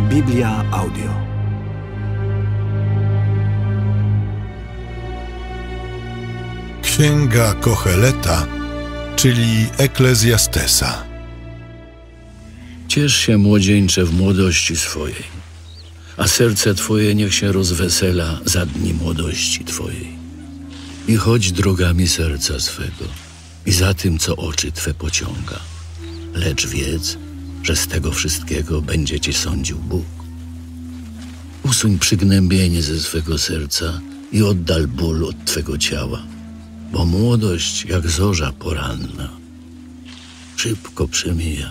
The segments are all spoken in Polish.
Biblia Audio. Księga Kocheleta, czyli Eklezjastesa. Ciesz się, młodzieńcze, w młodości swojej, a serce Twoje niech się rozwesela za dni młodości Twojej. I chodź drogami serca swego i za tym, co oczy Twe pociąga. Lecz wiedz, że z tego wszystkiego będzie Cię sądził Bóg. Usuń przygnębienie ze swego serca i oddal ból od Twego ciała, bo młodość jak zorza poranna szybko przemija.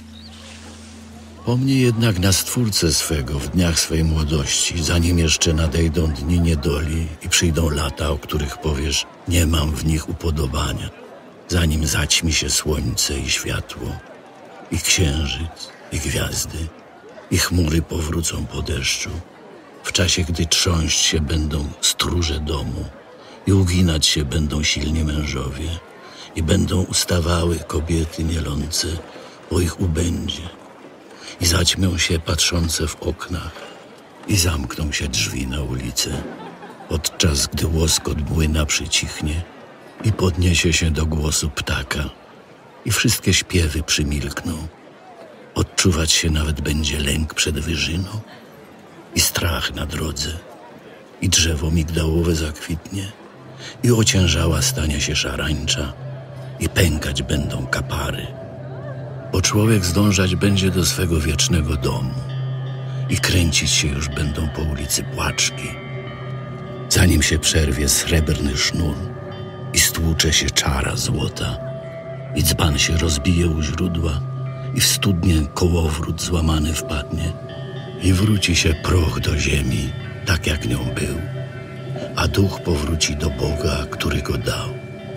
Pomnij jednak na Stwórcę swego w dniach swej młodości, zanim jeszcze nadejdą dni niedoli i przyjdą lata, o których powiesz, nie mam w nich upodobania, zanim zaćmi się słońce i światło, i księżyc, i gwiazdy, i chmury powrócą po deszczu, w czasie, gdy trząść się będą stróże domu i uginać się będą silni mężowie i będą ustawały kobiety mielące, bo ich ubędzie. I zaćmią się patrzące w oknach i zamkną się drzwi na ulicy, podczas gdy łoskot młyna przycichnie i podniesie się do głosu ptaka i wszystkie śpiewy przymilkną. Odczuwać się nawet będzie lęk przed wyżyną i strach na drodze i drzewo migdałowe zakwitnie i ociężała stanie się szarańcza i pękać będą kapary. Bo człowiek zdążać będzie do swego wiecznego domu i kręcić się już będą po ulicy płaczki, zanim się przerwie srebrny sznur i stłucze się czara złota i dzban się rozbije u źródła i w studnię kołowrót złamany wpadnie i wróci się proch do ziemi, tak jak nią był, a duch powróci do Boga, który go dał.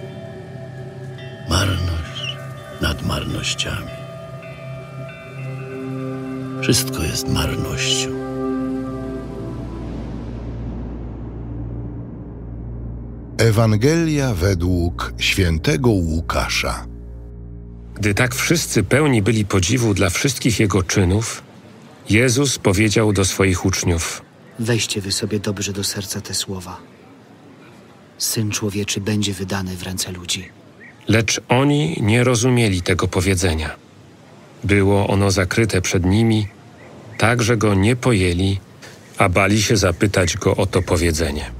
Marność nad marnościami. Wszystko jest marnością. Ewangelia według świętego Łukasza. Gdy tak wszyscy pełni byli podziwu dla wszystkich Jego czynów, Jezus powiedział do swoich uczniów: Weźcie wy sobie dobrze do serca te słowa. Syn Człowieczy będzie wydany w ręce ludzi. Lecz oni nie rozumieli tego powiedzenia. Było ono zakryte przed nimi, tak że go nie pojęli, a bali się zapytać go o to powiedzenie.